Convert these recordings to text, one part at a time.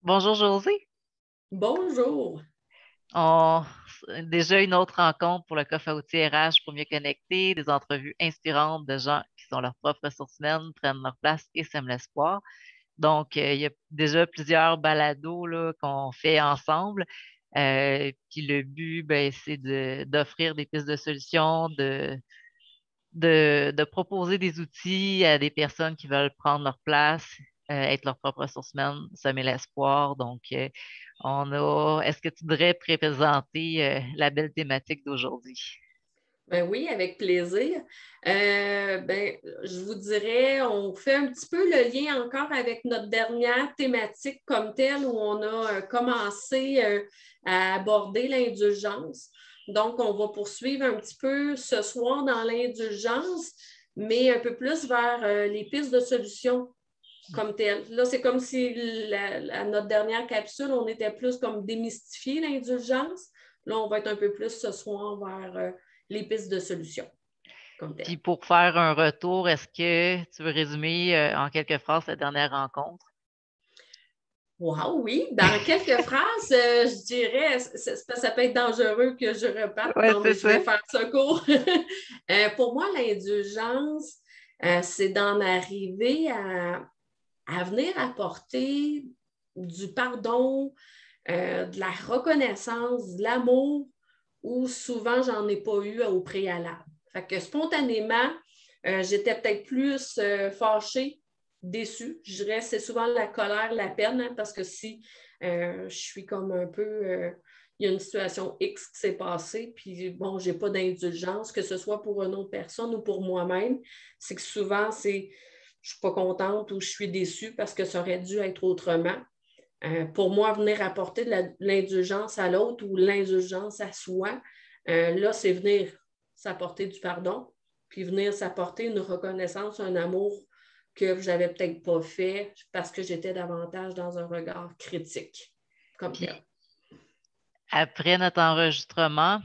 Bonjour José. Bonjour. On... Déjà une autre rencontre pour le coffre à outils RH pour mieux connecter, des entrevues inspirantes de gens qui sont leurs propres ressources humaines, prennent leur place et sèment l'espoir. Donc, il y a déjà plusieurs balados là, qu'on fait ensemble. Puis le but, ben, c'est d'offrir des pistes de solutions, de proposer des outils à des personnes qui veulent prendre leur place, être leur propre ressource humaine, semer l'espoir. Donc, est-ce que tu voudrais présenter la belle thématique d'aujourd'hui? Ben oui, avec plaisir. Je vous dirais, on fait un petit peu le lien encore avec notre dernière thématique comme telle où on a commencé à aborder l'indulgence. Donc, on va poursuivre un petit peu ce soir dans l'indulgence, mais un peu plus vers les pistes de solutions comme telles. Là, c'est comme si notre dernière capsule, on était plus comme démystifier l'indulgence. Là, on va être un peu plus ce soir vers les pistes de solutions comme Puis telles. pour faire un retour, est-ce que tu veux résumer en quelques phrases la dernière rencontre? Wow, oui, dans quelques phrases, je dirais, ça peut être dangereux que je reparte. Ouais, Non, c'est mais je ça. vais faire ce cours. Pour moi, l'indulgence, c'est d'en arriver à venir apporter du pardon, de la reconnaissance, de l'amour, où souvent j'en ai pas eu au préalable. Fait que spontanément, j'étais peut-être plus fâchée, déçue. Je dirais c'est souvent la colère, la peine, hein, parce que si je suis comme un peu il y a une situation X qui s'est passée, puis bon, j'ai pas d'indulgence, que ce soit pour une autre personne ou pour moi-même, c'est que souvent, je suis pas contente ou je suis déçue parce que ça aurait dû être autrement. Pour moi, venir apporter de l'indulgence à l'autre ou l'indulgence à soi, là, c'est venir s'apporter du pardon, puis venir s'apporter une reconnaissance, un amour que je n'avais peut-être pas fait parce que j'étais davantage dans un regard critique, comme tel. Puis après notre enregistrement,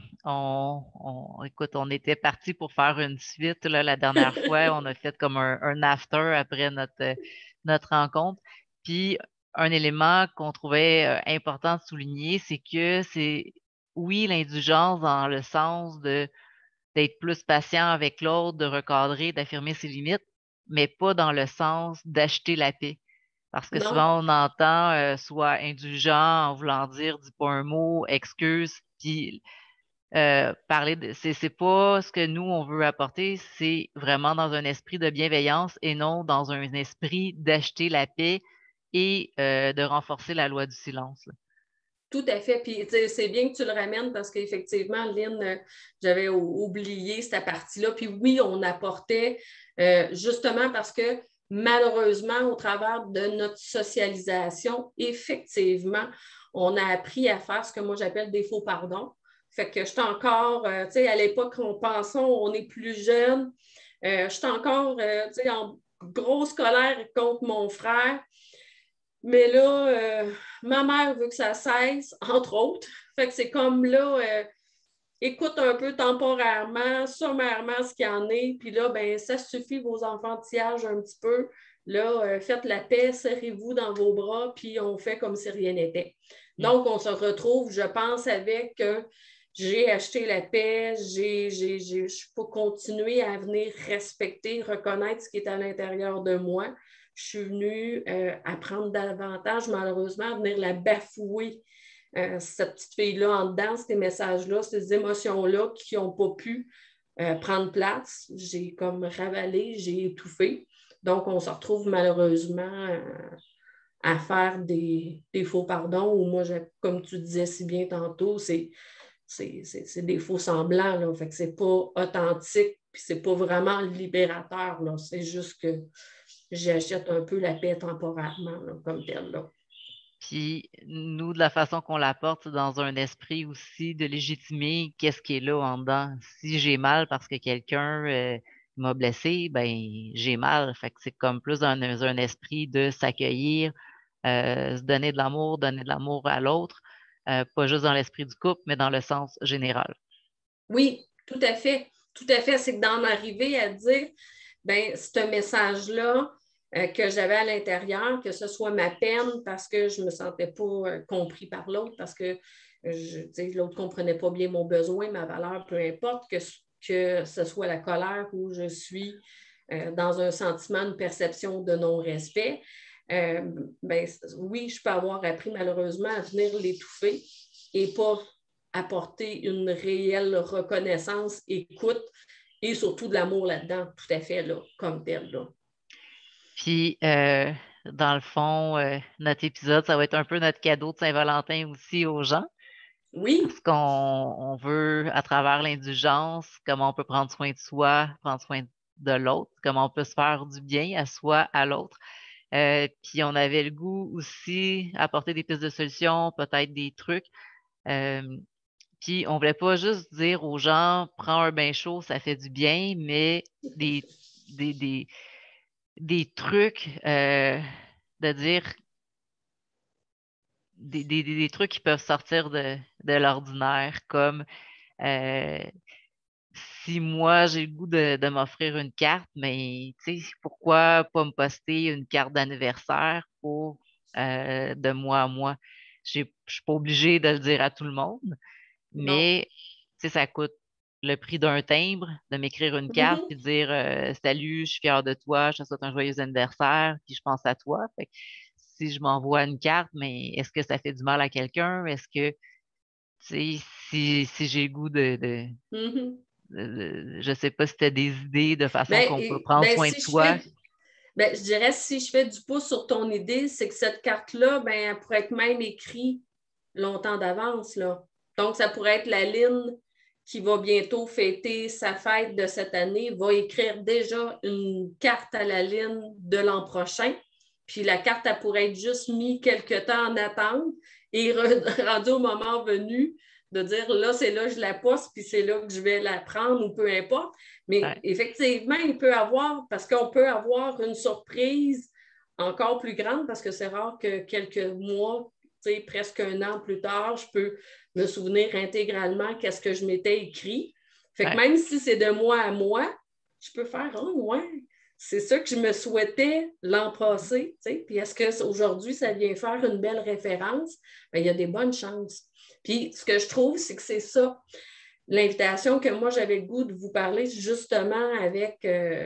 écoute, on était parti pour faire une suite là, la dernière fois. On a fait comme un after après notre rencontre. Puis un élément qu'on trouvait important de souligner, c'est que c'est oui, l'indulgence dans le sens de d'être plus patient avec l'autre, de recadrer, d'affirmer ses limites, mais pas dans le sens d'acheter la paix. Parce que Non, souvent, on entend soit indulgent en voulant dire, dis pas un mot, excuse, puis parler de. C'est pas ce que nous, on veut apporter, c'est vraiment dans un esprit de bienveillance et non dans un esprit d'acheter la paix et de renforcer la loi du silence, là. tout à fait. Puis c'est bien que tu le ramènes parce qu'effectivement, Lynn, j'avais oublié cette partie-là. Puis oui, on apportait justement parce que malheureusement, au travers de notre socialisation, effectivement, on a appris à faire ce que moi j'appelle des faux pardons. Fait que je suis encore, tu sais, à l'époque, on pensait on est plus jeune. Je suis encore, tu sais, en grosse colère contre mon frère. Mais là, ma mère veut que ça cesse, entre autres. Fait que c'est comme là, écoute un peu temporairement, sommairement ce qu'il y en est. Puis là, ben, ça suffit vos enfantillages un petit peu. Là, faites la paix, serrez-vous dans vos bras, puis on fait comme si rien n'était. Mm. Donc, on se retrouve, je pense, avec j'ai acheté la paix, je peux continuer à venir respecter, reconnaître ce qui est à l'intérieur de moi. Je suis venue apprendre davantage, malheureusement, à venir la bafouer cette petite fille-là en dedans, ces messages-là, ces émotions-là qui n'ont pas pu prendre place. J'ai comme ravalé, j'ai étouffé. Donc, on se retrouve malheureusement à faire des faux pardons ou moi, comme tu disais si bien tantôt, c'est des faux semblants. Là. Fait que c'est pas authentique, puis c'est pas vraiment libérateur. Là. C'est juste que j'achète un peu la paix temporairement, là, comme telle. Là. Puis nous, de la façon qu'on l'apporte, c'est dans un esprit aussi de légitimer qu'est-ce qui est là en dedans. Si j'ai mal parce que quelqu'un m'a blessé, ben j'ai mal. Fait que c'est comme plus dans un esprit de s'accueillir, se donner de l'amour à l'autre, pas juste dans l'esprit du couple, mais dans le sens général. Oui, tout à fait. Tout à fait. C'est que d'en arriver à dire, ben, ce message-là, que j'avais à l'intérieur, que ce soit ma peine parce que je ne me sentais pas compris par l'autre, parce que l'autre ne comprenait pas bien mon besoin, ma valeur, peu importe, que ce soit la colère où je suis dans un sentiment, une perception de non-respect. Ben, oui, je peux avoir appris malheureusement à venir l'étouffer et pas apporter une réelle reconnaissance, écoute et surtout de l'amour là-dedans, tout à fait, là, comme tel. Là. Puis, dans le fond, notre épisode, ça va être un peu notre cadeau de Saint-Valentin aussi aux gens, parce Oui. qu'on veut, à travers l'indulgence, comment on peut prendre soin de soi, prendre soin de l'autre, comment on peut se faire du bien à soi, à l'autre. Puis, on avait le goût aussi d'apporter des pistes de solutions, peut-être des trucs. Euh, Puis, on voulait pas juste dire aux gens, prends un bain chaud, ça fait du bien, mais des, des, des, des trucs, de dire des trucs qui peuvent sortir de l'ordinaire, comme euh, si moi j'ai le goût de m'offrir une carte, mais tu sais, pourquoi pas me poster une carte d'anniversaire pour de moi à moi? Je suis pas obligée de le dire à tout le monde, Non. mais tu sais, ça coûte le prix d'un timbre de m'écrire une carte Mhm. puis de dire salut, je suis fière de toi, je te souhaite un joyeux anniversaire, puis je pense à toi. Fait que si je m'envoie une carte, mais est-ce que ça fait du mal à quelqu'un? Est-ce que tu sais, si j'ai le goût Mhm. je sais pas si tu as des idées de façon qu'on peut prendre Ben, soin de si je soi. fais, ben, je dirais si je fais du pouce sur ton idée, c'est que cette carte-là, ben, elle pourrait être même écrite longtemps d'avance, là. Donc, ça pourrait être la ligne qui va bientôt fêter sa fête de cette année, va écrire déjà une carte à la ligne de l'an prochain. Puis la carte, elle pourrait être juste mise quelque temps en attente et rendue au moment venu de dire là, c'est là que je la poste, puis c'est là que je vais la prendre ou peu importe. Mais Ouais, effectivement, il peut avoir, parce qu'on peut avoir une surprise encore plus grande, parce que c'est rare que quelques mois, presque un an plus tard, je peux me souvenir intégralement qu'est-ce que je m'étais écrit. Fait que ouais, même si c'est de moi à moi, je peux faire oh ouais, c'est ça que je me souhaitais l'an passé, puis est-ce qu'aujourd'hui, ça vient faire une belle référence? Bien, il y a des bonnes chances. Puis ce que je trouve, c'est que c'est ça. L'invitation que moi, j'avais le goût de vous parler justement avec,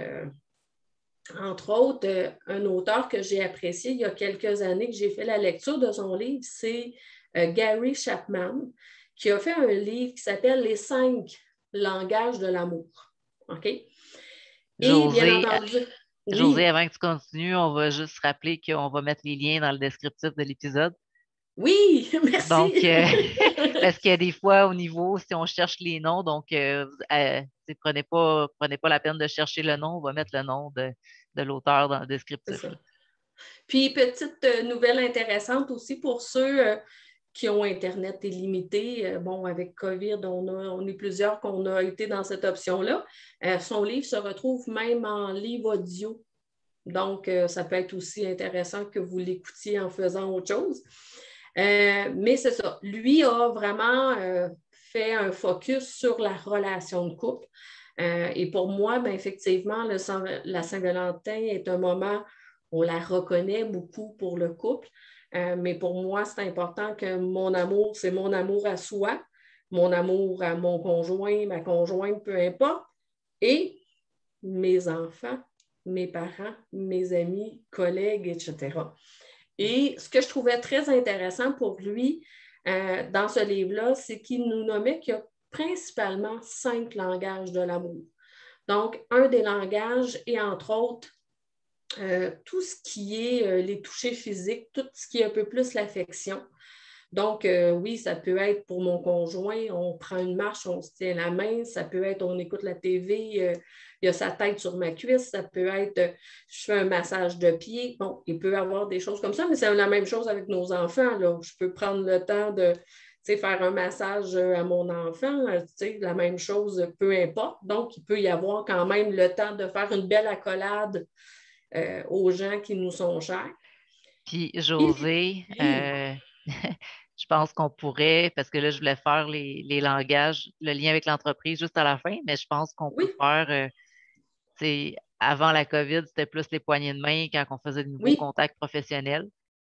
entre autres, un auteur que j'ai apprécié il y a quelques années, que j'ai fait la lecture de son livre, c'est Gary Chapman, qui a fait un livre qui s'appelle Les 5 langages de l'amour. OK? Et bien José, entendu, José, oui, avant que tu continues, on va juste rappeler qu'on va mettre les liens dans le descriptif de l'épisode. oui, Donc, merci. parce qu'il y a des fois au niveau, si on cherche les noms, donc prenez pas la peine de chercher le nom, on va mettre le nom de l'auteur dans le C'est descriptif, là. ça. Puis, petite nouvelle intéressante aussi pour ceux qui ont Internet illimité. Bon, avec COVID, on est plusieurs qu'on a été dans cette option-là. Son livre se retrouve même en livre audio. Donc, ça peut être aussi intéressant que vous l'écoutiez en faisant autre chose. Mais c'est ça. Lui a vraiment fait un focus sur la relation de couple. Et pour moi, ben, effectivement, la Saint-Valentin est un moment où on la reconnaît beaucoup pour le couple. Mais pour moi, c'est important que mon amour, c'est mon amour à soi, mon amour à mon conjoint, ma conjointe, peu importe, et mes enfants, mes parents, mes amis, collègues, etc. Et ce que je trouvais très intéressant pour lui dans ce livre-là, c'est qu'il nous nommait qu'il y a principalement 5 langages de l'amour. Donc, un des langages est entre autres tout ce qui est les touchés physiques, tout ce qui est un peu plus l'affection. Donc, oui, ça peut être pour mon conjoint, on prend une marche, on se tient la main, ça peut être on écoute la TV, il y a sa tête sur ma cuisse, ça peut être je fais un massage de pied. Bon, il peut y avoir des choses comme ça, mais c'est la même chose avec nos enfants, là. Je peux prendre le temps de faire un massage à mon enfant, la même chose, peu importe. Donc, il peut y avoir quand même le temps de faire une belle accolade aux gens qui nous sont chers. Puis, Et, José, oui, je pense qu'on pourrait, parce que là, je voulais faire les langages, le lien avec l'entreprise juste à la fin, mais je pense qu'on peut oui, faire, tu sais, avant la COVID, c'était plus les poignées de main quand on faisait de nouveaux Oui. contacts professionnels.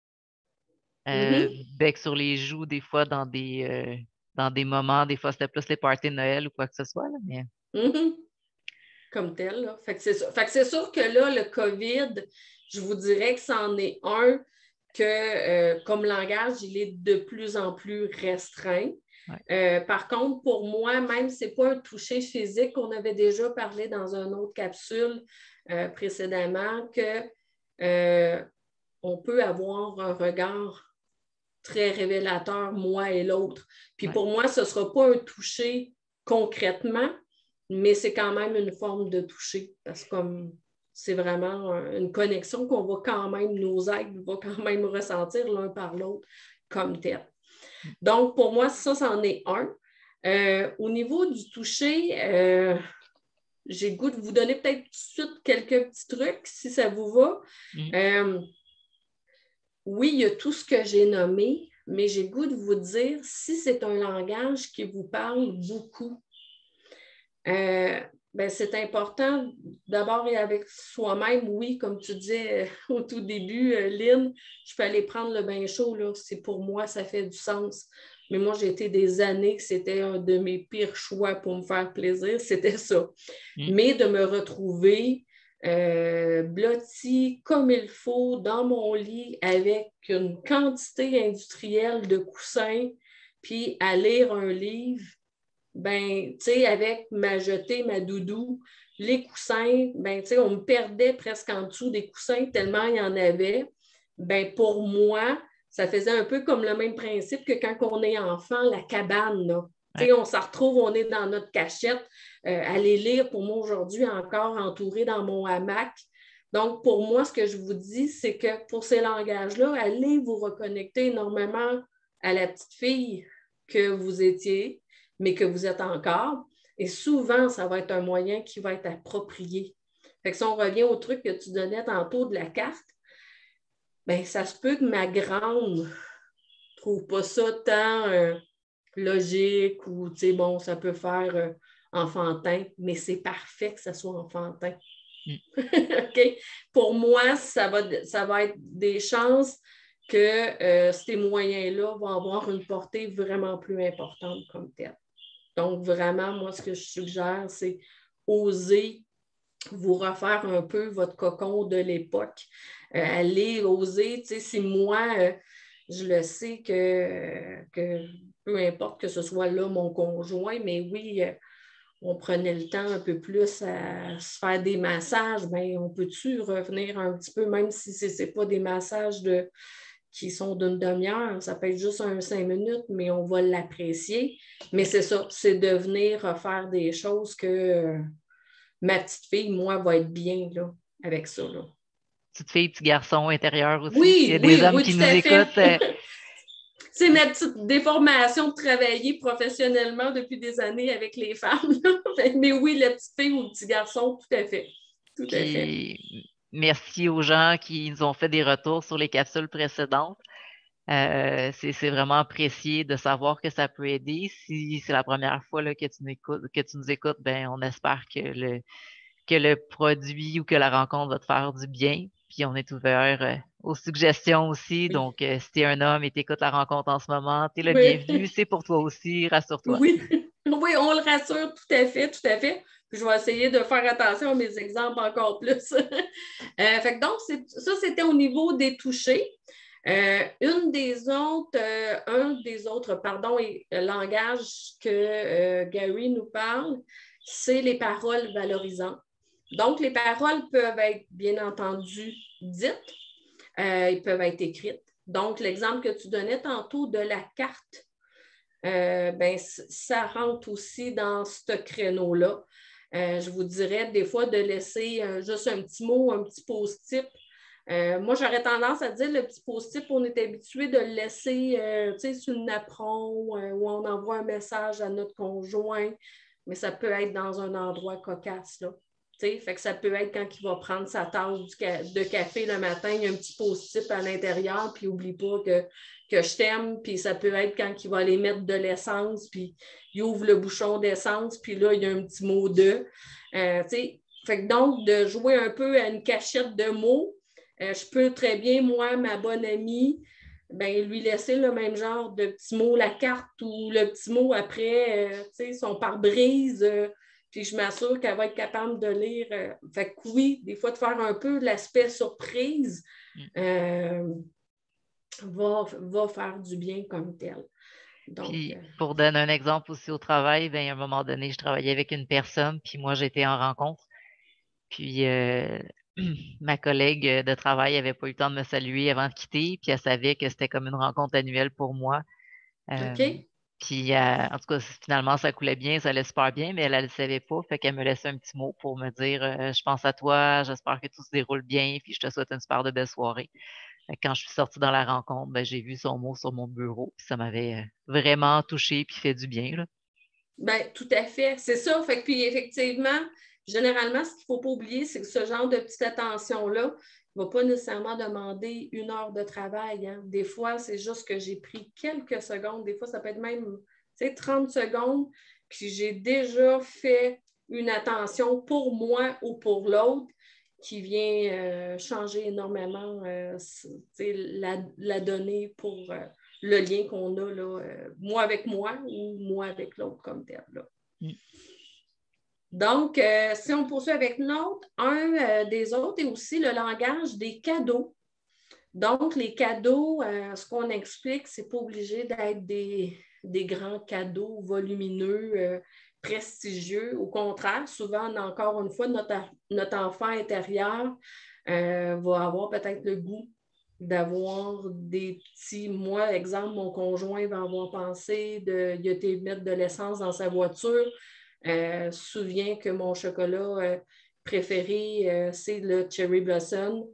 Mhm. Bec sur les joues, des fois, dans des moments, des fois, c'était plus les parties de Noël ou quoi que ce soit. Là, mais... Mhm. Comme tel, là. Fait que c'est sûr. Fait que c'est sûr que là, le COVID, je vous dirais que c'en est un que, comme langage, il est de plus en plus restreint. Ouais. Par contre, pour moi, même si ce n'est pas un toucher physique, on avait déjà parlé dans une autre capsule précédemment, que on peut avoir un regard très révélateur, moi et l'autre. Puis Ouais. pour moi, ce ne sera pas un toucher concrètement, mais c'est quand même une forme de toucher, parce que comme c'est vraiment une connexion qu'on va quand même, nos êtres vont quand même ressentir l'un par l'autre comme tel. Donc, pour moi, ça, c'en est un. Au niveau du toucher, j'ai le goût de vous donner peut-être tout de suite quelques petits trucs, si ça vous va. Mm. Oui, il y a tout ce que j'ai nommé, mais j'ai le goût de vous dire si c'est un langage qui vous parle beaucoup. Ben, c'est important d'abord et avec soi-même, oui, comme tu disais au tout début, Lynn, je peux aller prendre le bain chaud, là, c'est pour moi, ça fait du sens. Mais moi, j'ai été des années que c'était un de mes pires choix pour me faire plaisir, c'était ça. Mm. Mais de me retrouver blottie comme il faut dans mon lit avec une quantité industrielle de coussins, puis à lire un livre, ben, tu sais, avec ma jetée, ma doudou, les coussins, ben, tu sais, on me perdait presque en dessous des coussins tellement il y en avait. Ben, pour moi, ça faisait un peu comme le même principe que quand on est enfant, la cabane, là. Tu Ouais. sais, on s'en retrouve, on est dans notre cachette. Aller lire, pour moi, aujourd'hui, encore entouré dans mon hamac. Donc, pour moi, ce que je vous dis, c'est que pour ces langages-là, allez vous reconnecter énormément à la petite fille que vous étiez, mais que vous êtes encore. Et souvent, ça va être un moyen qui va être approprié. Fait que si on revient au truc que tu donnais tantôt de la carte, bien, ça se peut que ma grande ne trouve pas ça tant logique ou, tu sais, bon, ça peut faire enfantin, mais c'est parfait que ça soit enfantin. Mm. OK? Pour moi, ça va être des chances que ces moyens-là vont avoir une portée vraiment plus importante comme telle. Donc, vraiment, moi, ce que je suggère, c'est oser vous refaire un peu votre cocon de l'époque. Allez oser, tu sais, si moi, je le sais que peu importe que ce soit là mon conjoint, mais oui, on prenait le temps un peu plus à se faire des massages, bien, on peut-tu revenir un petit peu, même si ce n'est pas des massages qui sont d'une demi-heure, ça peut être juste 5 minutes, mais on va l'apprécier. Mais c'est ça, c'est de venir faire des choses que ma petite fille, moi, va être bien là, avec ça. Là. Petite fille, petit garçon intérieur aussi. S'il y Oui, a des oui, hommes oui, qui tout nous à fait. écoutent, C'est ma petite déformation de travailler professionnellement depuis des années avec les femmes. Mais oui, la petite fille ou le petit garçon, tout à fait. Tout à fait. puis merci aux gens qui nous ont fait des retours sur les capsules précédentes. C'est vraiment apprécié de savoir que ça peut aider. Si c'est la première fois là, que tu nous écoutes, ben, on espère que le produit ou que la rencontre va te faire du bien. Puis on est ouvert aux suggestions aussi. Oui. Donc, si tu es un homme et tu écoutes la rencontre en ce moment, tu es le bienvenu. Oui. C'est pour toi aussi, rassure-toi. Oui. Oui, on le rassure tout à fait, tout à fait. Puis je vais essayer de faire attention à mes exemples encore plus. Fait que donc, ça, c'était au niveau des touchés. Un des autres, pardon, langages que Gary nous parle, c'est les paroles valorisantes. Donc, les paroles peuvent être, bien entendu, dites, ils peuvent être écrites. Donc, l'exemple que tu donnais tantôt de la carte, ben, ça rentre aussi dans ce créneau-là. Je vous dirais des fois de laisser juste un petit mot, un petit post-it. Moi, j'aurais tendance à dire le petit post-it, on est habitué de le laisser sur une apron où on envoie un message à notre conjoint, mais ça peut être dans un endroit cocasse. Là. Fait que ça peut être quand il va prendre sa tasse de café le matin, il y a un petit post-it à l'intérieur, puis n'oublie pas que je t'aime, puis ça peut être quand il va aller mettre de l'essence, puis il ouvre le bouchon d'essence, puis là, il y a un petit mot de. Fait que donc, de jouer un peu à une cachette de mots, je peux très bien, moi, ma bonne amie, ben, lui laisser le même genre de petit mot, la carte ou le petit mot après, son pare-brise. Puis je m'assure qu'elle va être capable de lire. Fait que oui, des fois, de faire un peu l'aspect surprise va faire du bien comme tel. Donc, Puis, pour donner un exemple aussi au travail, ben, à un moment donné, je travaillais avec une personne, puis moi, j'étais en rencontre. Puis, ma collègue de travail n'avait pas eu le temps de me saluer avant de quitter, puis elle savait que c'était comme une rencontre annuelle pour moi. Euh, OK. Puis, en tout cas, finalement, ça coulait bien, ça allait super bien, mais elle ne le savait pas. Fait qu'elle me laissait un petit mot pour me dire je pense à toi, j'espère que tout se déroule bien, puis je te souhaite une super de belle soirée. Fait que quand je suis sortie dans la rencontre, ben, j'ai vu son mot sur mon bureau, puis ça m'avait vraiment touchée puis fait du bien, là. Ben, tout à fait. C'est ça. Fait que, puis effectivement, généralement, ce qu'il ne faut pas oublier, c'est que ce genre de petite attention-là ne va pas nécessairement demander 1 heure de travail. Hein. Des fois, c'est juste que j'ai pris quelques secondes. Des fois, ça peut être même 30 secondes. Puis j'ai déjà fait une attention pour moi ou pour l'autre qui vient changer énormément la donnée pour le lien qu'on a, là, moi avec moi ou moi avec l'autre comme tel. Là. Mm. Donc, si on poursuit avec l'autre, un des autres est aussi le langage des cadeaux. Donc, les cadeaux, ce qu'on explique, c'est pas obligé d'être des grands cadeaux volumineux, prestigieux. Au contraire, souvent, encore une fois, notre enfant intérieur va avoir peut-être le goût d'avoir des petits... Moi, exemple, mon conjoint va avoir pensé il a été mettre de l'essence dans sa voiture. Souviens que mon chocolat préféré, c'est le Cherry Blossom.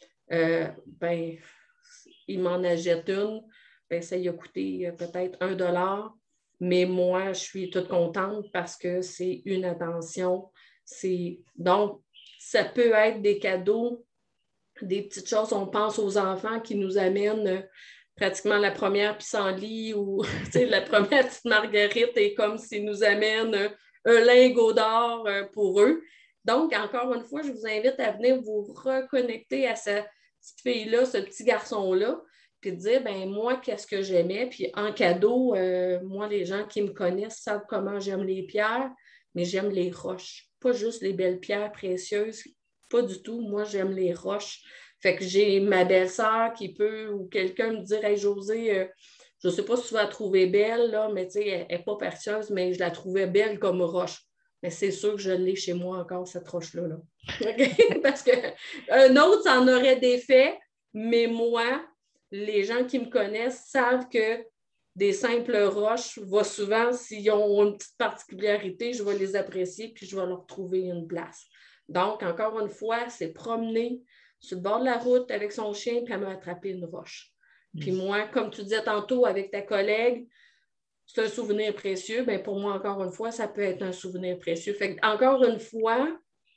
Ben, il m'en achète une. Ben, ça lui a coûté peut-être 1 $. Mais moi, je suis toute contente parce que c'est une attention. Donc, ça peut être des cadeaux, des petites choses. On pense aux enfants qui nous amènent pratiquement la première pissenlit ou la première petite marguerite est comme s'ils nous amènent un lingot d'or pour eux. Donc, encore une fois, je vous invite à venir vous reconnecter à cette petite fille-là, ce petit garçon-là, puis de dire, ben moi, qu'est-ce que j'aimais? Puis en cadeau, moi, les gens qui me connaissent savent comment j'aime les pierres, mais j'aime les roches. Pas juste les belles pierres précieuses, pas du tout. Moi, j'aime les roches. Fait que j'ai ma belle-sœur qui peut, ou quelqu'un me dire, hey, Josée, je ne sais pas si tu vas la trouver belle, là, mais tu sais, elle n'est pas précieuse, mais je la trouvais belle comme roche. Mais c'est sûr que je l'ai chez moi encore, cette roche-là. Là. Okay? Parce qu'un autre, ça en aurait des faits, mais moi, les gens qui me connaissent savent que des simples roches, va souvent, s'ils ont une petite particularité, je vais les apprécier puis je vais leur trouver une place. Donc, encore une fois, c'est promener sur le bord de la route avec son chien puis elle m'a attrapé une roche. Puis moi, comme tu disais tantôt avec ta collègue, c'est un souvenir précieux. Bien, pour moi, encore une fois, ça peut être un souvenir précieux. Fait que, encore une fois,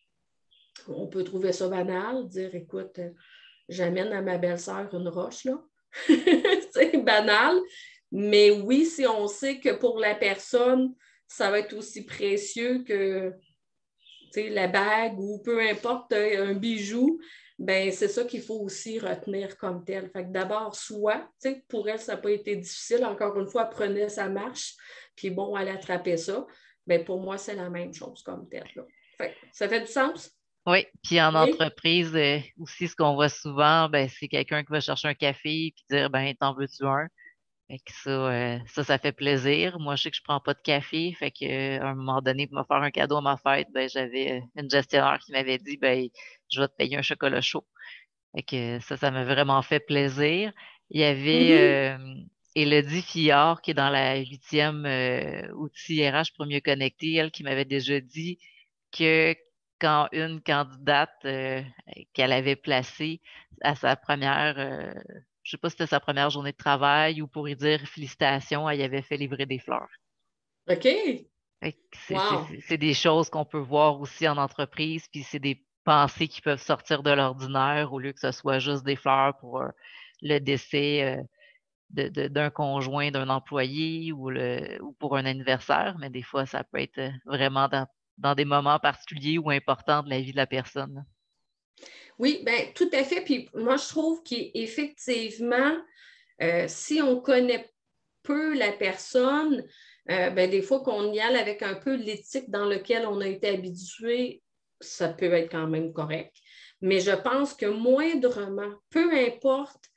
on peut trouver ça banal, dire écoute, j'amène à ma belle-sœur une roche, là. C'est banal. Mais oui, si on sait que pour la personne, ça va être aussi précieux que la bague ou peu importe, un bijou, ben c'est ça qu'il faut aussi retenir comme tel. Fait que d'abord, soit, pour elle, ça n'a pas été difficile. Encore une fois, elle prenait sa marche, puis bon, elle attrapait ça. Ben pour moi, c'est la même chose comme tel. Là. Fait que, ça fait du sens? Oui, puis en Oui. entreprise, aussi, ce qu'on voit souvent, ben, c'est quelqu'un qui va chercher un café puis dire, ben, t'en veux-tu un? Fait que ça fait plaisir. Moi, je sais que je prends pas de café. Fait que, à un moment donné, pour me faire un cadeau à ma fête, ben, j'avais une gestionnaire qui m'avait dit, ben, je vais te payer un chocolat chaud. Fait que ça m'a vraiment fait plaisir. Il y Mm-hmm. avait Élodie Fillard, qui est dans la 8e outil RH pour mieux connecter, elle qui m'avait déjà dit que quand une candidate qu'elle avait placée à sa première, je sais pas si c'était sa première journée de travail ou pour y dire félicitations, elle y avait fait livrer des fleurs. OK. Fait que Wow. c'est des choses qu'on peut voir aussi en entreprise, puis c'est des pensées qui peuvent sortir de l'ordinaire au lieu que ce soit juste des fleurs pour le décès d'un conjoint d'un employé ou pour un anniversaire, mais des fois, ça peut être vraiment dans des moments particuliers ou importants de la vie de la personne. Oui, bien, tout à fait. Puis moi, je trouve qu'effectivement, si on connaît peu la personne, ben, des fois qu'on y aille avec un peu l'éthique dans laquelle on a été habitué, ça peut être quand même correct. Mais je pense que moindrement, peu importe,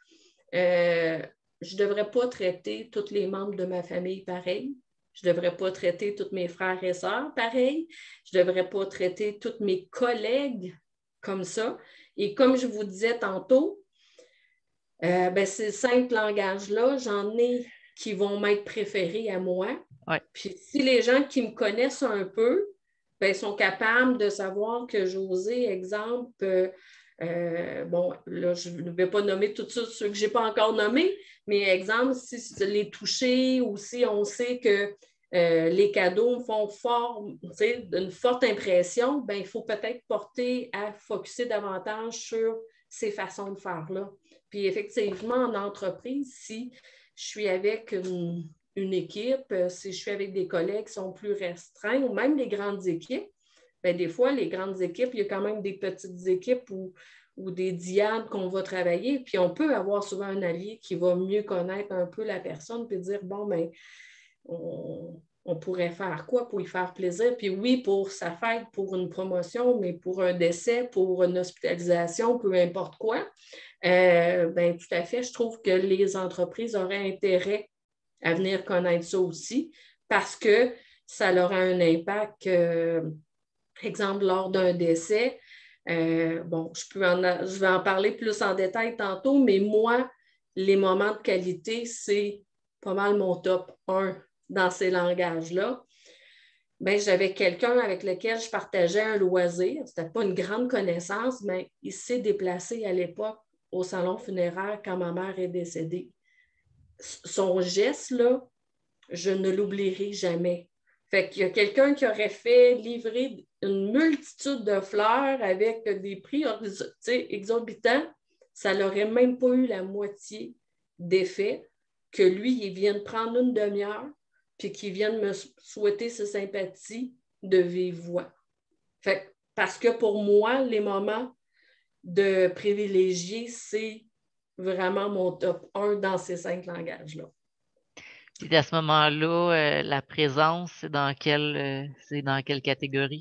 je ne devrais pas traiter tous les membres de ma famille pareil. Je ne devrais pas traiter tous mes frères et sœurs pareil. Je ne devrais pas traiter tous mes collègues comme ça. Et comme je vous disais tantôt, ben, ces 5 langages-là, j'en ai qui vont m'être préférés à moi. Ouais. Puis si les gens qui me connaissent un peu, ben, sont capables de savoir que José, exemple, bon, là, je ne vais pas nommer tout ça, ceux que je n'ai pas encore nommés, mais exemple, si les toucher ou si on sait que les cadeaux me font une forte impression, ben, il faut peut-être porter à focuser davantage sur ces façons de faire-là. Puis effectivement, en entreprise, si je suis avec une équipe, si je suis avec des collègues qui sont plus restreints, ou même les grandes équipes, bien, des fois, les grandes équipes, il y a quand même des petites équipes ou des diades qu'on va travailler, puis on peut avoir souvent un allié qui va mieux connaître un peu la personne, puis dire, bon, bien, on pourrait faire quoi pour lui faire plaisir? Puis oui, pour sa fête, pour une promotion, mais pour un décès, pour une hospitalisation, peu importe quoi. Ben, tout à fait, je trouve que les entreprises auraient intérêt à venir connaître ça aussi parce que ça aura un impact, exemple, lors d'un décès. Bon, je vais en parler plus en détail tantôt, mais moi, les moments de qualité, c'est pas mal mon top 1 dans ces langages-là. Ben, j'avais quelqu'un avec lequel je partageais un loisir. Ce n'était pas une grande connaissance, mais il s'est déplacé à l'époque au salon funéraire quand ma mère est décédée. Son geste, là, je ne l'oublierai jamais. Fait qu'il y a quelqu'un qui aurait fait livrer une multitude de fleurs avec des prix exorbitants. Ça n'aurait même pas eu la moitié d'effet que lui, il vienne prendre une demi-heure puis qu'il vienne me souhaiter ses sympathies de vive voix. Fait, parce que pour moi, les moments de privilégiés, c'est vraiment mon top 1 dans ces 5 langages-là. Puis à ce moment-là, la présence, c'est dans quelle catégorie?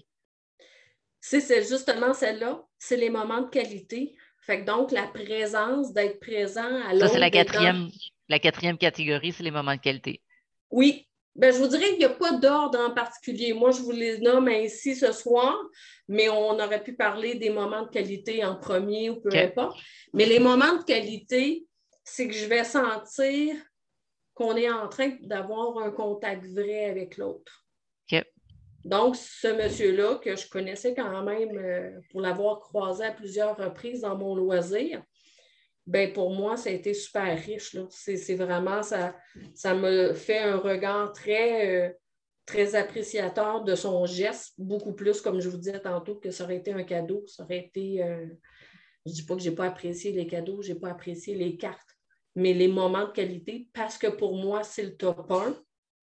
C'est justement celle-là, c'est les moments de qualité. Fait que donc, la présence, d'être présent à Ça, c'est l'autre, d'être dans... la quatrième catégorie, c'est les moments de qualité. Oui, ben, je vous dirais qu'il n'y a pas d'ordre en particulier. Moi, je vous les nomme ainsi ce soir, mais on aurait pu parler des moments de qualité en premier ou peu importe. Mais les moments de qualité, c'est que je vais sentir qu'on est en train d'avoir un contact vrai avec l'autre. OK. Donc, ce monsieur-là, que je connaissais quand même pour l'avoir croisé à plusieurs reprises dans mon loisir, ben pour moi, ça a été super riche. Là. C'est vraiment, ça me fait un regard très appréciateur de son geste, beaucoup plus, comme je vous disais tantôt, que ça aurait été un cadeau. Ça aurait été, je ne dis pas que je n'ai pas apprécié les cadeaux, je n'ai pas apprécié les cartes, mais les moments de qualité, parce que pour moi, c'est le top 1.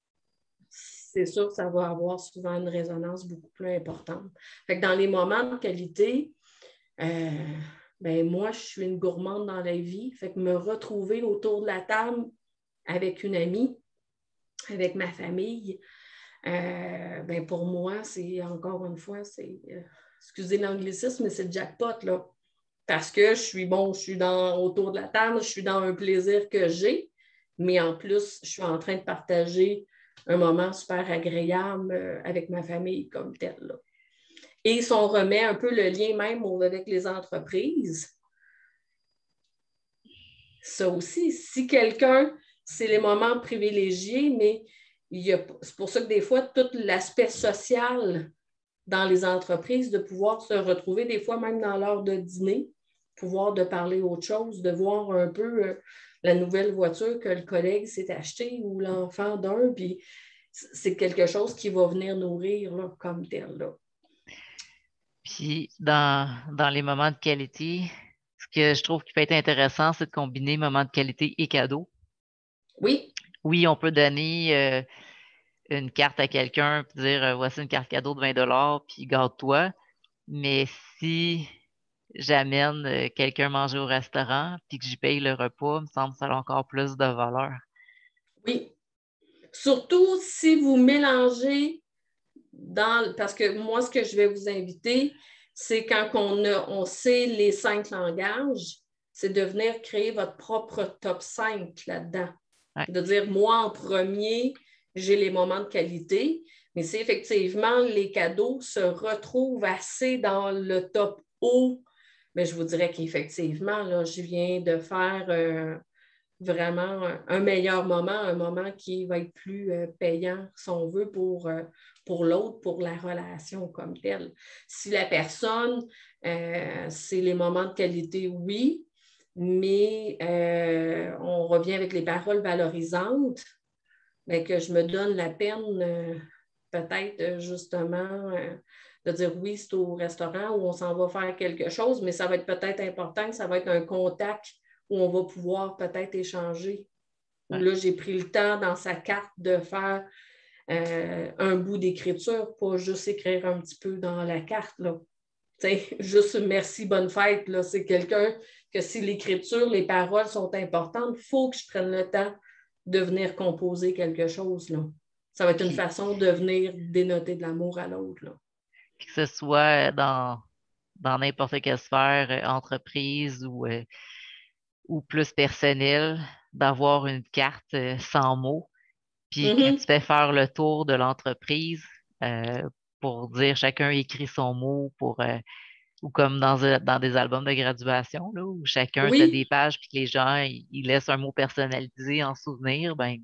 C'est sûr que ça va avoir souvent une résonance beaucoup plus importante. Fait que dans les moments de qualité, ben moi, je suis une gourmande dans la vie. Fait que me retrouver autour de la table avec une amie, avec ma famille, ben pour moi, c'est encore une fois, excusez l'anglicisme, mais c'est le jackpot, là. Parce que je suis autour de la table, je suis dans un plaisir que j'ai, mais en plus, je suis en train de partager un moment super agréable avec ma famille comme tel. Là. Et si on remet un peu le lien même avec les entreprises, ça aussi, si quelqu'un, c'est les moments privilégiés, mais c'est pour ça que des fois, tout l'aspect social dans les entreprises, de pouvoir se retrouver des fois même dans l'heure de dîner, pouvoir de parler autre chose, de voir un peu la nouvelle voiture que le collègue s'est acheté ou l'enfant d'un, puis c'est quelque chose qui va venir nourrir là, comme tel. Là. Puis dans les moments de qualité, ce que je trouve qui peut être intéressant, c'est de combiner moments de qualité et cadeaux. Oui. Oui, on peut donner une carte à quelqu'un puis dire voici une carte cadeau de 20 puis garde-toi. Mais si j'amène quelqu'un manger au restaurant puis que j'y paye le repas, il me semble que ça a encore plus de valeur. Oui. Surtout si vous mélangez parce que moi, ce que je vais vous inviter, c'est quand on sait les 5 langages, c'est de venir créer votre propre top 5 là-dedans. Ouais. De dire, moi, en premier, j'ai les moments de qualité, mais si effectivement les cadeaux se retrouvent assez dans le top haut, mais je vous dirais qu'effectivement, là, je viens de faire vraiment un meilleur moment, un moment qui va être plus payant, si on veut, pour l'autre, pour la relation comme telle. Si la personne, c'est les moments de qualité, oui, mais on revient avec les paroles valorisantes, mais que je me donne la peine, peut-être justement, de dire oui, c'est au restaurant où on s'en va faire quelque chose, mais ça va être peut-être important, que ça va être un contact où on va pouvoir peut-être échanger. Où Ouais. là, j'ai pris le temps dans sa carte de faire un bout d'écriture, pas juste écrire un petit peu dans la carte. Là. Juste merci, bonne fête. Là. C'est quelqu'un que si l'écriture, les paroles sont importantes, il faut que je prenne le temps de venir composer quelque chose. Là. Ça va être une Puis, façon de venir dénoter de l'amour à l'autre. Là. que ce soit dans n'importe quelle sphère, entreprise ou plus personnelle, d'avoir une carte sans mots. Puis quand tu Mm-hmm. fais faire le tour de l'entreprise pour dire chacun écrit son mot ou comme dans des albums de graduation, là, où chacun a des Oui, pages puis que les gens ils laissent un mot personnalisé en souvenir, ben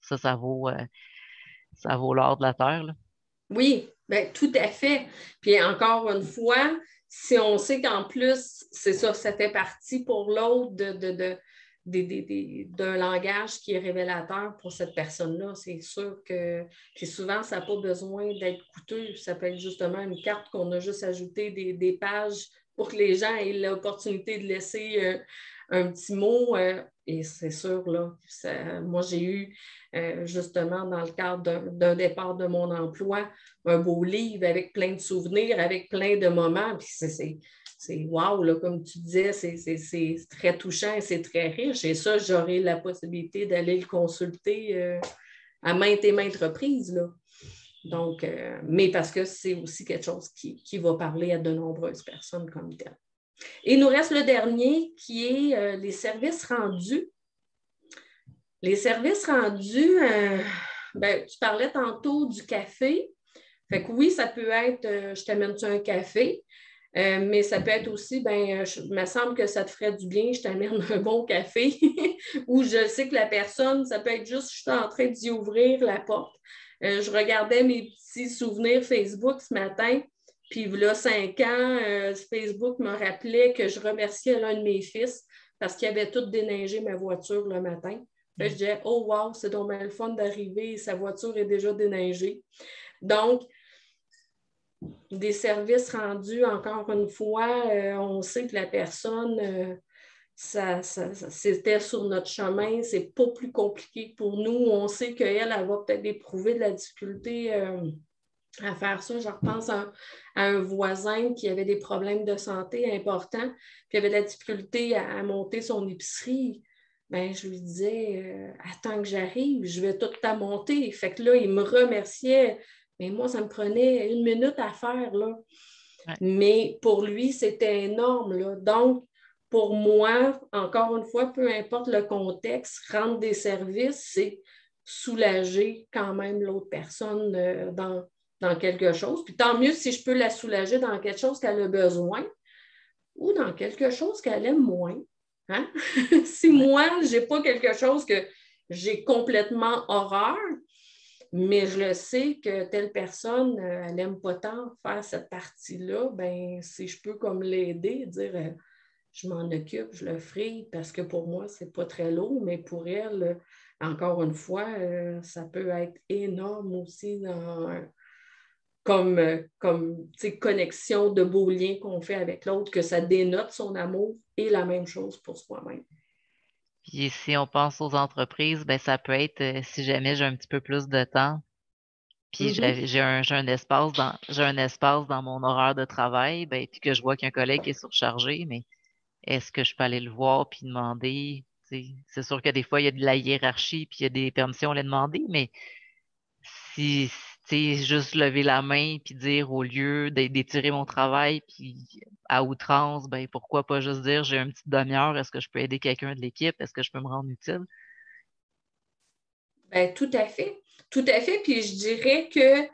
ça vaut l'or de la terre, là. oui, ben, tout à fait. Puis encore une fois, si on sait qu'en plus, c'est ça, ça fait partie pour l'autre d'un langage qui est révélateur pour cette personne-là, c'est sûr que puis souvent, ça n'a pas besoin d'être coûteux. Ça peut être justement une carte qu'on a juste ajouté des pages pour que les gens aient l'opportunité de laisser un petit mot. Et c'est sûr, là, moi, j'ai eu justement dans le cadre d'un départ de mon emploi, un beau livre avec plein de souvenirs, avec plein de moments. Puis c'est wow, là, comme tu disais, c'est très touchant et c'est très riche. Et ça, j'aurai la possibilité d'aller le consulter à maintes et maintes reprises. Là. Donc, mais parce que c'est aussi quelque chose qui va parler à de nombreuses personnes comme tel. Et il nous reste le dernier qui est les services rendus. Les services rendus, ben, tu parlais tantôt du café. Fait que oui, ça peut être je t'amène-tu un café, mais ça peut être aussi, ben, il me semble que ça te ferait du bien, je t'amène un bon café, ou je sais que la personne, ça peut être juste, je suis en train d'y ouvrir la porte. Je regardais mes petits souvenirs Facebook ce matin, puis là, 5 ans, Facebook me rappelait que je remerciais l'un de mes fils parce qu'il avait tout déneigé ma voiture le matin. Là, je disais, oh wow, c'est donc bien le fun d'arriver, sa voiture est déjà déneigée. Donc, des services rendus, encore une fois, on sait que la personne, c'était sur notre chemin, c'est pas plus compliqué pour nous. On sait qu'elle, elle va peut-être éprouver de la difficulté à faire ça. Je repense à un voisin qui avait des problèmes de santé importants, puis avait de la difficulté à monter son épicerie. Ben, je lui disais, attends que j'arrive, je vais tout à monter. Fait que là, il me remerciait. Mais moi, ça me prenait 1 minute à faire, là. Ouais. Mais pour lui, c'était énorme, là. Donc, pour moi, encore une fois, peu importe le contexte, rendre des services, c'est soulager quand même l'autre personne dans quelque chose. Puis tant mieux si je peux la soulager dans quelque chose qu'elle a besoin ou dans quelque chose qu'elle aime moins. Hein? Si Ouais. moi, je n'ai pas quelque chose que j'ai complètement horreur, mais je le sais que telle personne, elle n'aime pas tant faire cette partie-là, ben si je peux comme l'aider, dire je m'en occupe, je le ferai, parce que pour moi, c'est pas très lourd, mais pour elle, encore une fois, ça peut être énorme aussi comme connexion de beaux liens qu'on fait avec l'autre, que ça dénote son amour et la même chose pour soi-même. Puis si on pense aux entreprises, ben ça peut être si jamais j'ai un petit peu plus de temps, Puis j'ai un espace dans mon horaire de travail, ben, puis que je vois qu'un collègue est surchargé, mais est-ce que je peux aller le voir puis demander? Tu sais, c'est sûr que des fois, il y a de la hiérarchie puis il y a des permissions à les demander, mais si, tu sais, juste lever la main puis dire au lieu d'étirer mon travail puis à outrance, ben pourquoi pas juste dire j'ai une petite demi-heure, est-ce que je peux aider quelqu'un de l'équipe? Est-ce que je peux me rendre utile? Ben, tout à fait. Tout à fait. Puis je dirais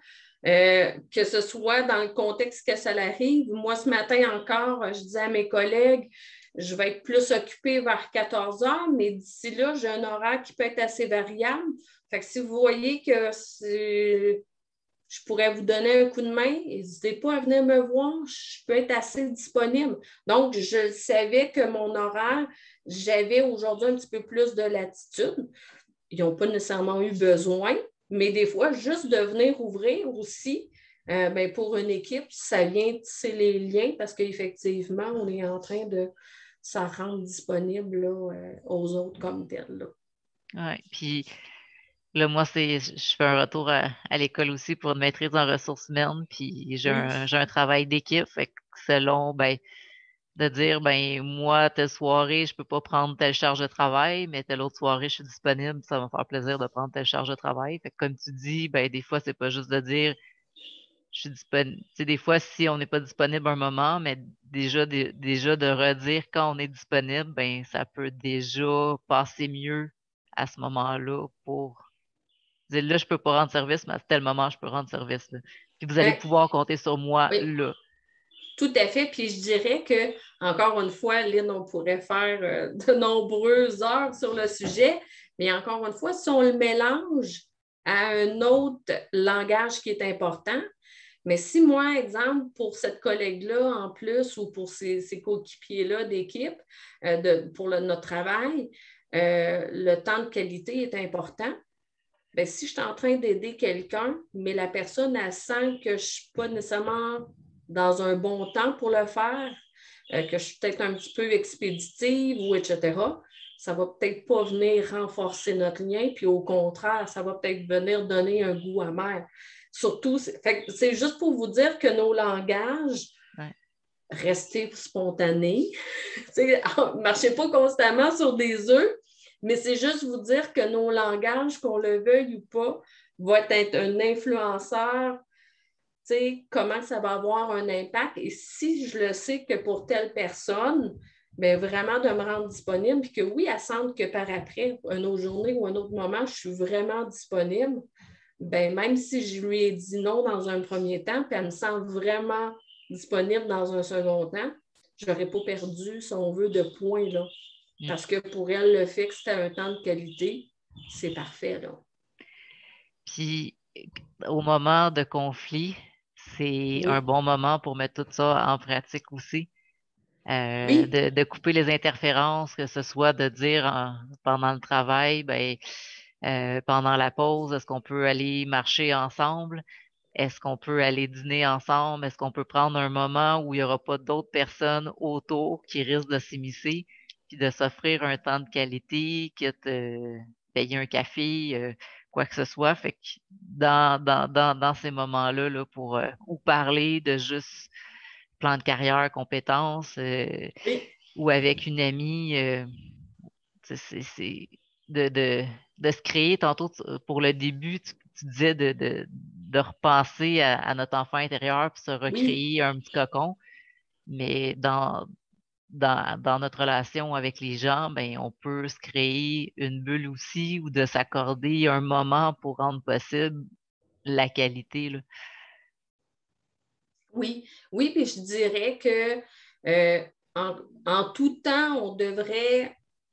que ce soit dans le contexte que ça arrive, moi, ce matin encore, je disais à mes collègues, je vais être plus occupée vers 14 heures, mais d'ici là, j'ai un horaire qui peut être assez variable. Fait que si vous voyez que je pourrais vous donner un coup de main, n'hésitez pas à venir me voir, je peux être assez disponible. Donc, je savais que mon horaire, j'avais aujourd'hui un petit peu plus de latitude. Ils n'ont pas nécessairement eu besoin, mais des fois, juste de venir ouvrir aussi, ben pour une équipe, ça vient tisser les liens parce qu'effectivement, on est en train de s'en rendre disponible là, aux autres comme tel. Là. Ouais. Puis là, moi, je fais un retour à l'école aussi pour une maîtrise en ressources humaines, puis Oui, j'ai un travail d'équipe, fait que selon, ben, de dire, ben, moi, telle soirée, je peux pas prendre telle charge de travail, mais telle autre soirée, je suis disponible, ça va me faire plaisir de prendre telle charge de travail. Fait que comme tu dis, ben, des fois, c'est pas juste de dire, je suis disponible. Tu sais, des fois, si on n'est pas disponible un moment, mais déjà de redire quand on est disponible, ben, ça peut déjà passer mieux à ce moment-là pour dire, là, je peux pas rendre service, mais à tel moment, je peux rendre service, là. Puis vous allez ben, pouvoir compter sur moi oui, là. tout à fait. Puis je dirais que, encore une fois, Lynn, on pourrait faire de nombreuses heures sur le sujet, mais encore une fois, si on le mélange à un autre langage qui est important, mais si moi, exemple, pour cette collègue-là en plus ou pour ces coéquipiers-là d'équipe, pour notre travail, le temps de qualité est important. Bien, si je suis en train d'aider quelqu'un, mais la personne, elle sent que je ne suis pas nécessairement dans un bon temps pour le faire, que je suis peut-être un petit peu expéditive ou etc., ça ne va peut-être pas venir renforcer notre lien, puis au contraire, ça va peut-être venir donner un goût amer. Surtout, c'est juste pour vous dire que nos langages, Ouais. restez spontanés, ne marchez pas constamment sur des œufs, mais c'est juste vous dire que nos langages, qu'on le veuille ou pas, vont être un influenceur, comment ça va avoir un impact. Et si je le sais que pour telle personne, bien, vraiment de me rendre disponible, puis que oui, elle sente que par après, une autre journée ou un autre moment, je suis vraiment disponible, bien, même si je lui ai dit non dans un premier temps, puis elle me sent vraiment disponible dans un second temps, je n'aurais pas perdu, si on veut, de points, là. Mm. Parce que pour elle, le fait que c'était un temps de qualité, c'est parfait, là. Puis au moment de conflit, c'est un Oui, bon moment pour mettre tout ça en pratique aussi. oui, De couper les interférences, que ce soit de dire pendant le travail, ben, pendant la pause, est-ce qu'on peut aller marcher ensemble? Est-ce qu'on peut aller dîner ensemble? Est-ce qu'on peut prendre un moment où il n'y aura pas d'autres personnes autour qui risquent de s'immiscer, puis de s'offrir un temps de qualité, que de payer un café, quoi que ce soit. Fait que dans ces moments-là, là, pour ou parler de juste plan de carrière, compétences, oui, ou avec une amie, c'est de, de, de se créer. Tantôt, pour le début, tu disais de repenser à notre enfant intérieur puis se oui. recréer un petit cocon. Mais dans notre relation avec les gens, ben, on peut se créer une bulle aussi ou de s'accorder un moment pour rendre possible la qualité, là. Oui, oui, puis je dirais que euh, en tout temps, on devrait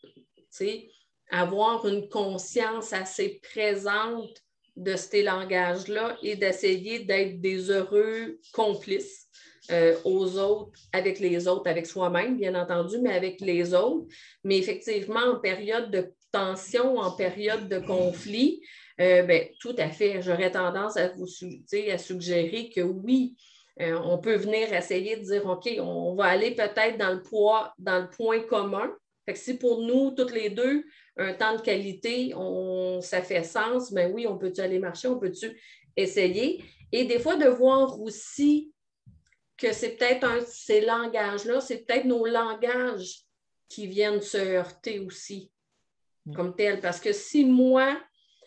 avoir une conscience assez présente de ces langages-là et d'essayer d'être des heureux complices aux autres, avec soi-même, bien entendu, mais avec les autres. Mais effectivement, en période de tension, en période de conflit, ben, tout à fait, j'aurais tendance à à suggérer que oui, on peut venir essayer de dire, OK, on va aller peut-être dans le point commun. Fait que si pour nous, toutes les deux, un temps de qualité, ça fait sens, ben oui, on peut-tu aller marcher, on peut-tu essayer. Et des fois, de voir aussi que c'est peut-être ces langages-là, c'est peut-être nos langages qui viennent se heurter aussi, comme tel. Parce que si moi,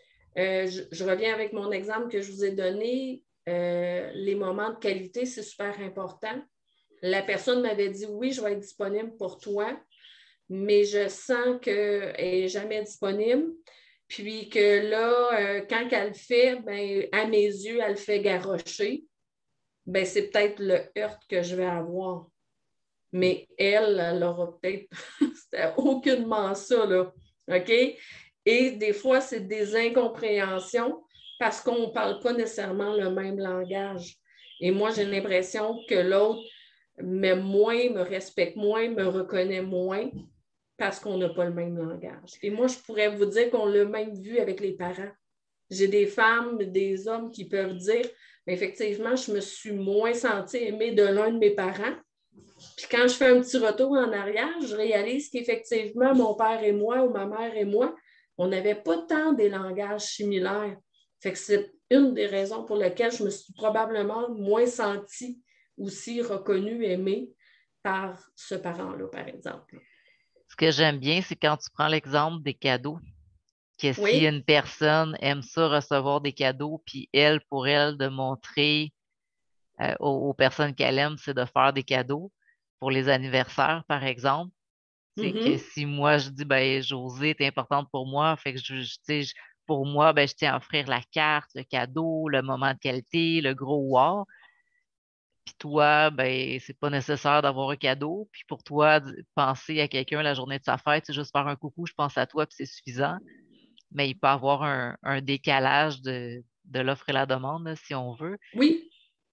je reviens avec mon exemple que je vous ai donné, les moments de qualité, c'est super important. La personne m'avait dit, oui, je vais être disponible pour toi, mais je sens qu'elle n'est jamais disponible. Puis que là, quand elle le fait, ben, à mes yeux, elle le fait garrocher. Ben, c'est peut-être le heurt que je vais avoir. Mais elle aura peut-être c'était aucunement ça, là. OK? Et des fois, c'est des incompréhensions parce qu'on ne parle pas nécessairement le même langage. Et moi, j'ai l'impression que l'autre m'aime moins, me respecte moins, me reconnaît moins parce qu'on n'a pas le même langage. Et moi, je pourrais vous dire qu'on l'a même vu avec les parents. J'ai des femmes, des hommes qui peuvent dire, mais effectivement, je me suis moins sentie aimée de l'un de mes parents. Puis quand je fais un petit retour en arrière, je réalise qu'effectivement, mon père et moi, ou ma mère et moi, on n'avait pas tant des langages similaires. Fait que c'est une des raisons pour lesquelles je me suis probablement moins sentie aussi reconnue, aimée par ce parent-là, par exemple. Ce que j'aime bien, c'est quand tu prends l'exemple des cadeaux, que si Oui? une personne aime ça recevoir des cadeaux, puis elle, pour elle, de montrer aux personnes qu'elle aime, c'est de faire des cadeaux pour les anniversaires, par exemple. C'est que Mm-hmm. si moi je dis ben Josée est importante pour moi, fait que pour moi, ben je tiens à offrir la carte, le cadeau, le moment de qualité, le gros wow. Puis toi, ben c'est pas nécessaire d'avoir un cadeau. Puis pour toi, penser à quelqu'un la journée de sa fête, c'est juste faire un coucou, je pense à toi, puis c'est suffisant. Mais il peut y avoir un décalage de l'offre et la demande, là, si on veut. Oui,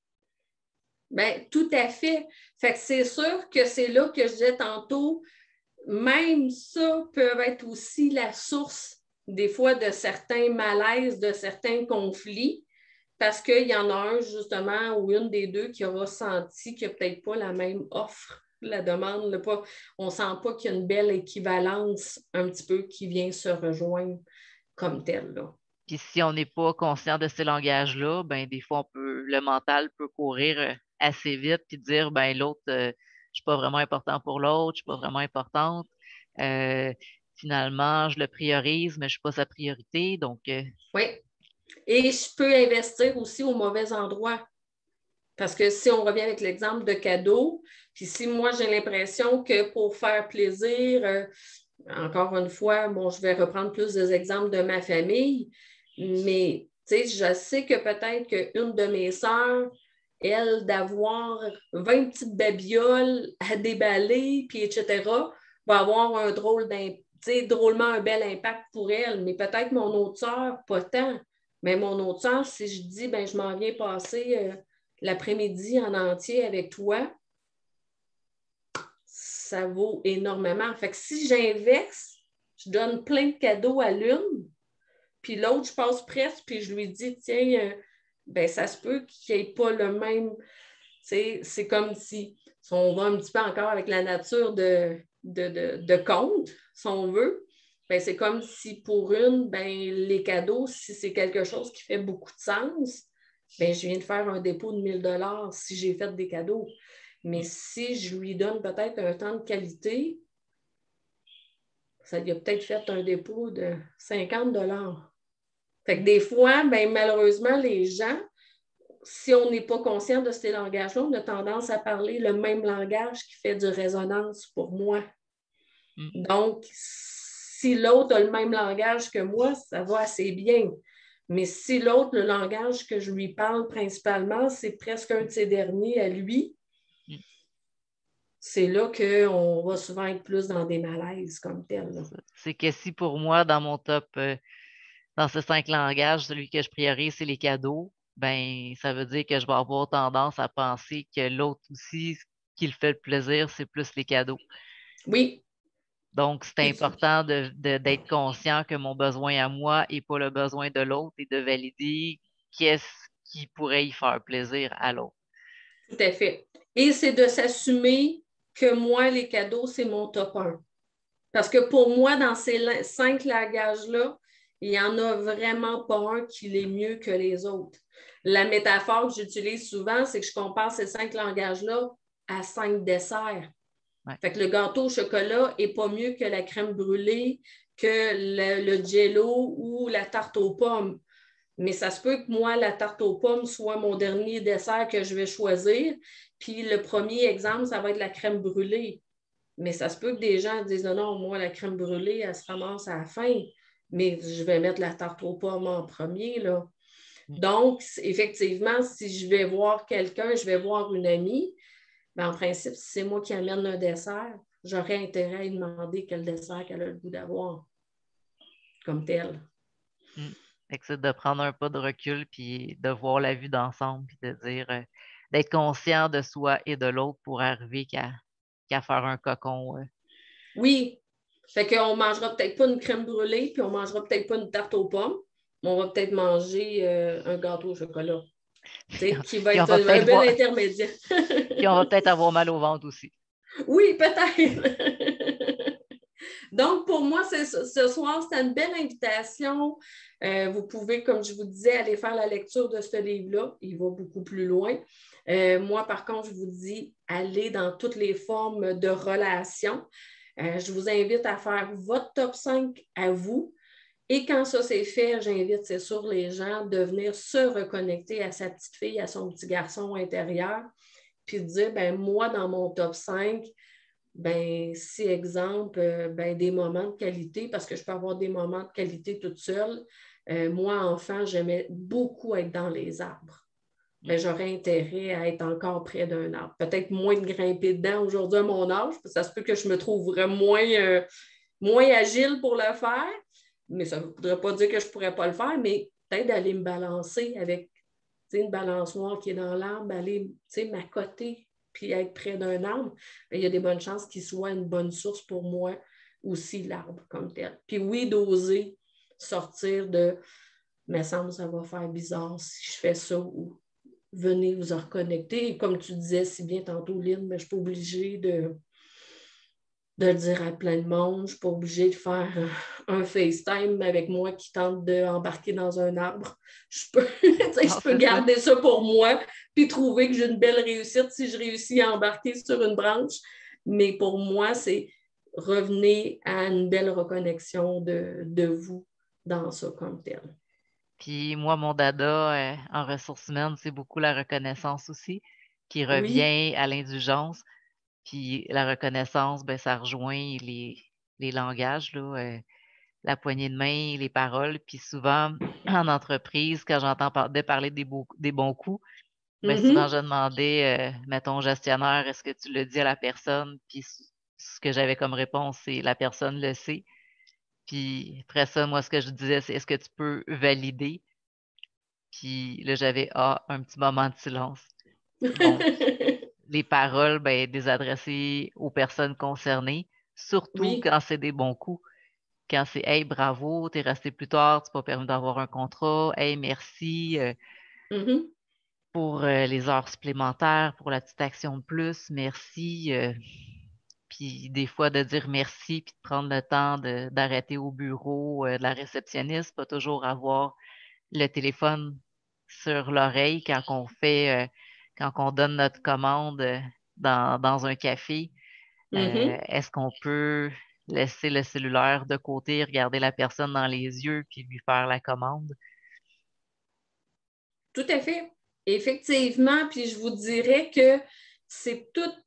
bien, tout à fait. Fait que c'est sûr que c'est là que je disais tantôt, même ça peut être aussi la source des fois de certains malaises, de certains conflits, parce qu'il y en a un justement ou une des deux qui aura senti qu'il n'y a peut-être pas la même offre, la demande, on ne sent pas qu'il y a une belle équivalence un petit peu qui vient se rejoindre comme telle. Là. Puis si on n'est pas conscient de ces langages-là, ben des fois le mental peut courir assez vite puis dire ben l'autre, je suis pas vraiment important pour l'autre, je suis pas vraiment importante. Euh, Finalement, je le priorise, mais je suis pas sa priorité. Donc, Oui. Et je peux investir aussi au mauvais endroit. Parce que si on revient avec l'exemple de cadeau, puis si moi j'ai l'impression que pour faire plaisir, encore une fois, bon, je vais reprendre plus des exemples de ma famille, mais je sais que peut-être qu'une de mes sœurs, elle, d'avoir 20 petites babioles à déballer, puis etc., va avoir un drôlement un bel impact pour elle. Mais peut-être mon autre sœur, pas tant. Mais mon autre sœur, si je dis, ben, je m'en viens passer l'après-midi en entier avec toi, ça vaut énormément. Fait que si j'inverse, je donne plein de cadeaux à l'une, puis l'autre, je passe presque, puis je lui dis, tiens, ben, ça se peut qu'il n'y ait pas le même. C'est comme si on va un petit peu encore avec la nature de compte, si on veut. Ben, c'est comme si pour une, ben, les cadeaux, si c'est quelque chose qui fait beaucoup de sens, ben, je viens de faire un dépôt de 1 000 $ si j'ai fait des cadeaux. Mais si je lui donne peut-être un temps de qualité, ça lui a peut-être fait un dépôt de 50 $. Fait que des fois, ben, malheureusement, les gens, si on n'est pas conscient de ces langages-là, on a tendance à parler le même langage qui fait du résonance pour moi. Donc, si l'autre a le même langage que moi, ça va assez bien. Mais si l'autre, le langage que je lui parle principalement, c'est presque un de ses derniers à lui, c'est là qu'on va souvent être plus dans des malaises comme tel. c'est que si pour moi, dans mon top, dans ces 5 langages, celui que je priorise, c'est les cadeaux, ben ça veut dire que je vais avoir tendance à penser que l'autre aussi, ce qui le fait le plaisir, c'est plus les cadeaux. Oui. Donc, c'est important d'être conscient que mon besoin à moi n'est pas le besoin de l'autre et de valider qu'est-ce qui pourrait y faire plaisir à l'autre. Tout à fait. Et c'est de s'assumer que moi, les cadeaux, c'est mon top 1. Parce que pour moi, dans ces 5 langages-là, Il n'y en a vraiment pas un qui l'est mieux que les autres. La métaphore que j'utilise souvent, c'est que je compare ces 5 langages-là à 5 desserts. Ouais. Fait que le gâteau au chocolat n'est pas mieux que la crème brûlée, que le jello ou la tarte aux pommes. Mais ça se peut que moi, la tarte aux pommes soit mon dernier dessert que je vais choisir. Puis le premier exemple, ça va être la crème brûlée. Mais ça se peut que des gens disent non, non, moi, la crème brûlée, elle se ramasse à la fin. Mais je vais mettre la tarte aux pommes en premier, là. Donc, effectivement, si je vais voir quelqu'un, je vais voir une amie, ben, en principe, si c'est moi qui amène un dessert, j'aurais intérêt à lui demander quel dessert qu'elle a le goût d'avoir comme tel. Mm. Fait que c'est de prendre un pas de recul, puis de voir la vue d'ensemble, puis de dire, d'être conscient de soi et de l'autre pour arriver qu'à faire un cocon. Oui, fait qu'on ne mangera peut-être pas une crème brûlée, puis on ne mangera peut-être pas une tarte aux pommes, mais on va peut-être manger un gâteau au chocolat, qui va Puis on être va un peut-être bel voir, intermédiaire. puis on va peut-être avoir mal au ventre aussi. Oui, peut-être. Donc, pour moi, ce soir, c'était une belle invitation. Vous pouvez, comme je vous disais, aller faire la lecture de ce livre-là. Il va beaucoup plus loin. Moi, par contre, je vous dis, allez dans toutes les formes de relations. Je vous invite à faire votre top 5 à vous. Et quand ça c'est fait, j'invite, c'est sûr, les gens de venir se reconnecter à sa petite fille, à son petit garçon intérieur, puis de dire, ben moi, dans mon top 5, ben, si exemple, ben, des moments de qualité, parce que je peux avoir des moments de qualité toute seule. Moi, enfant, j'aimais beaucoup être dans les arbres. Ben, j'aurais intérêt à être encore près d'un arbre. Peut-être moins de grimper dedans aujourd'hui à mon âge, parce que ça se peut que je me trouverais moins agile pour le faire, mais ça ne voudrait pas dire que je ne pourrais pas le faire, mais peut-être d'aller me balancer avec une balançoire qui est dans l'arbre, aller m'accoter puis être près d'un arbre, bien, il y a des bonnes chances qu'il soit une bonne source pour moi aussi, l'arbre comme tel. Puis oui, d'oser sortir de « me semble que ça va faire bizarre si je fais ça » ou « venez vous en reconnecter ». Et comme tu disais si bien tantôt, Lynn, mais je ne suis pas obligée de le dire à plein de monde. Je ne suis pas obligée de faire un FaceTime avec moi qui tente d'embarquer dans un arbre. Je peux, je peux garder ça pour moi puis trouver que j'ai une belle réussite si je réussis à embarquer sur une branche. Mais pour moi, c'est revenir à une belle reconnexion de vous dans ça comme tel. Puis moi, mon dada en ressources humaines, c'est beaucoup la reconnaissance aussi, qui Oui. revient à l'indulgence. Puis la reconnaissance, ben, ça rejoint les langages, là, la poignée de main, les paroles. Puis souvent, en entreprise, quand j'entends parler des bons coups, ben, souvent je demandais, mettons, au gestionnaire, est-ce que tu le dis à la personne? Puis ce que j'avais comme réponse, c'est la personne le sait. Puis après ça, moi, ce que je disais, c'est est-ce que tu peux valider? Puis là, j'avais un petit moment de silence. Donc, les paroles, ben, des adressées aux personnes concernées, surtout Oui. quand c'est des bons coups. Quand c'est Hey, bravo, t'es resté plus tard, tu pas permis d'avoir un contrat. Hey, merci pour les heures supplémentaires, pour la petite action de plus, merci. Puis des fois, de dire merci, puis de prendre le temps d'arrêter au bureau de la réceptionniste, pas toujours avoir le téléphone sur l'oreille quand on donne notre commande dans un café. Est-ce qu'on peut laisser le cellulaire de côté, regarder la personne dans les yeux, puis lui faire la commande? Tout à fait. Effectivement, puis je vous dirais que c'est toutes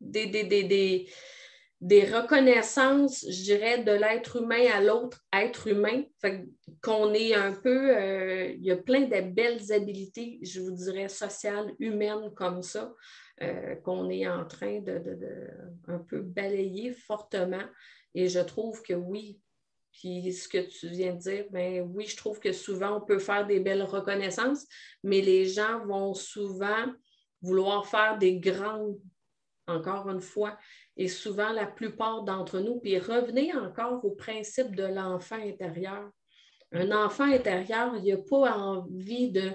des reconnaissances, je dirais, de l'être humain à l'autre être humain. Fait qu'on est un peu, il y a plein de belles habiletés, je vous dirais, sociales, humaines comme ça, qu'on est en train de un peu balayer fortement. Et je trouve que oui, puis ce que tu viens de dire, ben oui, je trouve que souvent on peut faire des belles reconnaissances, mais les gens vont souvent vouloir faire des grandes, encore une fois, et souvent la plupart d'entre nous, puis revenez encore au principe de l'enfant intérieur. Un enfant intérieur, il n'a pas envie de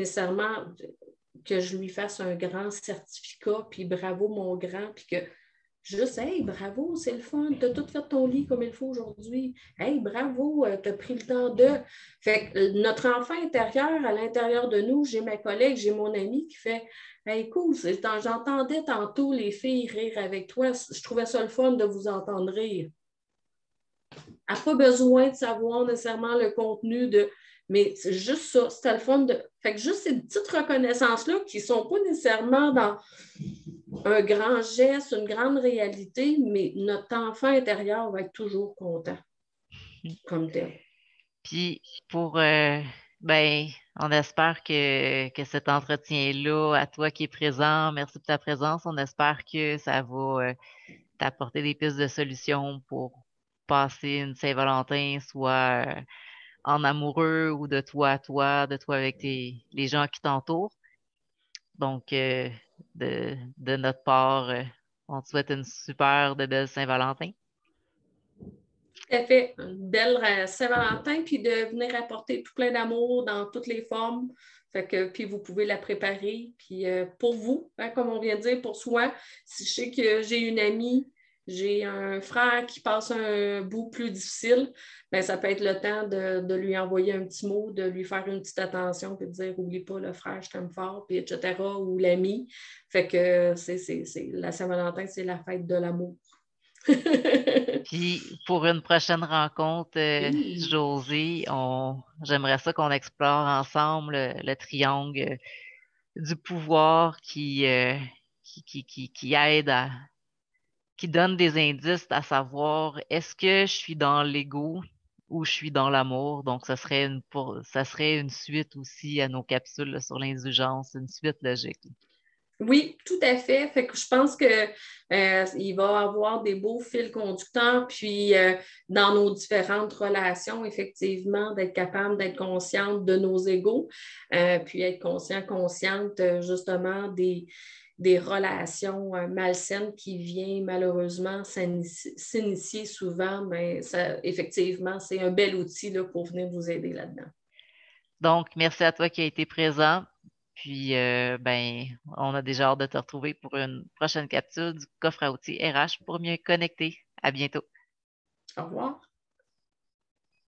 nécessairement que je lui fasse un grand certificat, puis bravo mon grand, puis que Juste, hey, bravo, c'est le fun, tu as tout fait ton lit comme il faut aujourd'hui. Hey, bravo, tu as pris le temps de. Fait que notre enfant intérieur, à l'intérieur de nous, j'ai ma collègue, j'ai mon ami qui fait hey, cool, j'entendais tantôt les filles rire avec toi. Je trouvais ça le fun de vous entendre rire. Elle n'a pas besoin de savoir nécessairement le contenu de. Mais c'est juste ça, c'était le fun de. Fait que juste ces petites reconnaissances-là qui ne sont pas nécessairement dans un grand geste, une grande réalité, mais notre enfant intérieur va être toujours content comme tel. Puis pour ben, on espère que cet entretien-là, à toi qui es présent, merci pour ta présence. On espère que ça va t'apporter des pistes de solutions pour passer une Saint-Valentin, soit en amoureux ou de toi à toi, de toi avec les gens qui t'entourent. Donc, de notre part, on te souhaite une super de belle Saint-Valentin. Tout à fait. Une belle Saint-Valentin, puis de venir apporter tout plein d'amour dans toutes les formes. Fait que, puis vous pouvez la préparer. Puis pour vous, hein, comme on vient de dire, pour soi, si je sais que j'ai une amie, j'ai un frère qui passe un bout plus difficile, bien, ça peut être le temps de lui envoyer un petit mot, de lui faire une petite attention, puis de dire oublie pas le frère, je t'aime fort, puis etc. ou l'ami. Fait que la Saint-Valentin, c'est la fête de l'amour. Puis, pour une prochaine rencontre, Oui. Josée, j'aimerais ça qu'on explore ensemble le triangle du pouvoir qui aide qui donne des indices à savoir est-ce que je suis dans l'ego ou je suis dans l'amour. Donc, ça serait une suite aussi à nos capsules là, sur l'indulgence, une suite logique. Oui, tout à fait. Fait que je pense que il va y avoir des beaux fils conducteurs, puis dans nos différentes relations, effectivement, d'être capable d'être consciente de nos égaux, puis être consciente justement des relations malsaines qui viennent malheureusement s'initier souvent, mais ça, effectivement, c'est un bel outil là, pour venir vous aider là-dedans. Donc, merci à toi qui as été présent. Puis, ben, on a déjà hâte de te retrouver pour une prochaine capsule du coffre à outils RH pour mieux connecter. À bientôt. Au revoir.